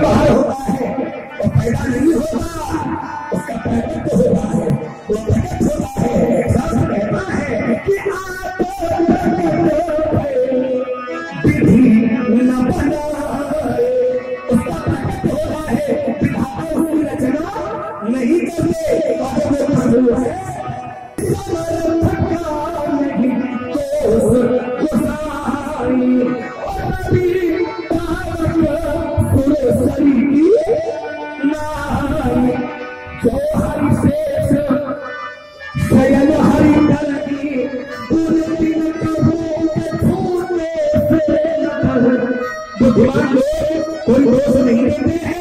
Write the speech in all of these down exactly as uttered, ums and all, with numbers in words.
बाहर होता है वो पैदा नहीं होता, उसका प्रकट होता है, वो प्रकट होता है। रब कहता है कि आप विधि न बनाए, उसका प्रकट होता है, विधाता उसकी रचना नहीं करते। और वो प्रभु है कोई दोष नहीं देते हैं।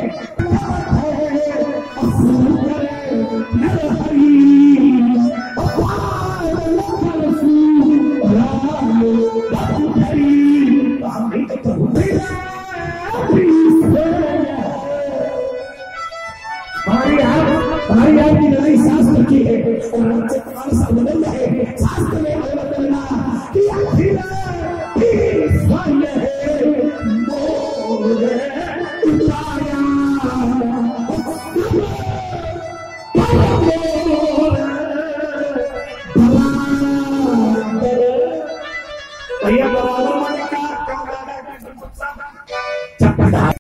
हमारी हमारी आपकी लड़ाई शास्त्र की है और हमसे कौन सा बदल है। शास्त्र में अल्लाह कि अखिल स्वाय है मोर उताया भैया